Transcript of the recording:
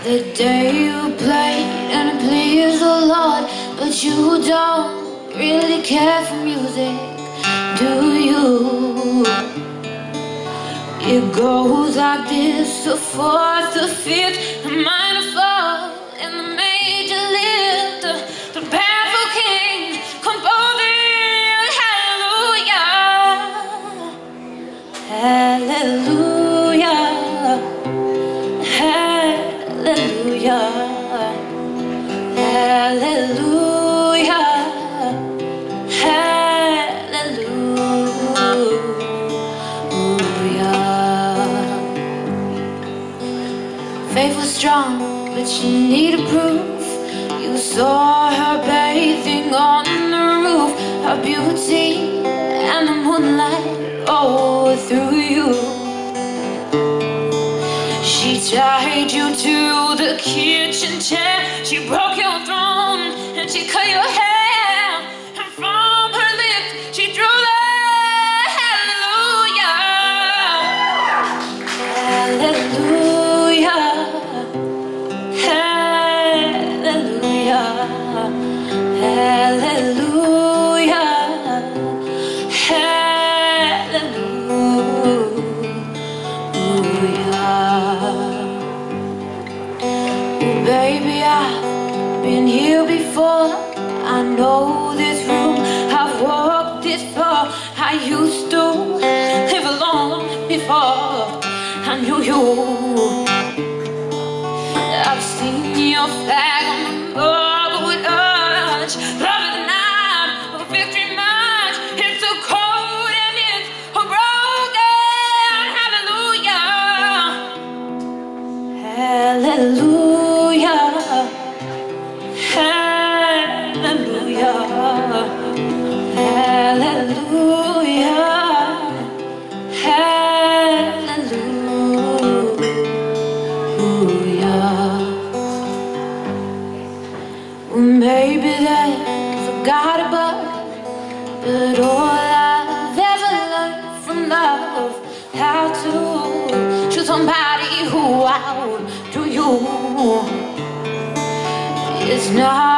The day you played and it pleased the Lord, but you don't really care for music, do you? It goes like this: the fourth, the fifth, the minor fall, and the major lift. The baffled king composing hallelujah, hallelujah, hallelujah, hallelujah, hallelujah. Faith was strong, but she needed proof. You saw her bathing on the roof, her beauty and the moonlight all through you. She tied you to the kitchen chair, she broke your throne and she cut your hair, and from her lips she drew the hallelujah, hallelujah, hallelujah, hallelujah, baby, I've been here before. I know this room, I've walked this floor. I used to live alone before I knew you. I've seen your flag on the marble arch, love of the night, of a victory march. It's so cold and it's a broken hallelujah, hallelujah, hallelujah, hallelujah, hallelujah. Well, maybe there's a God above, but all I've ever learned from love, how to choose somebody who outdo you. It's not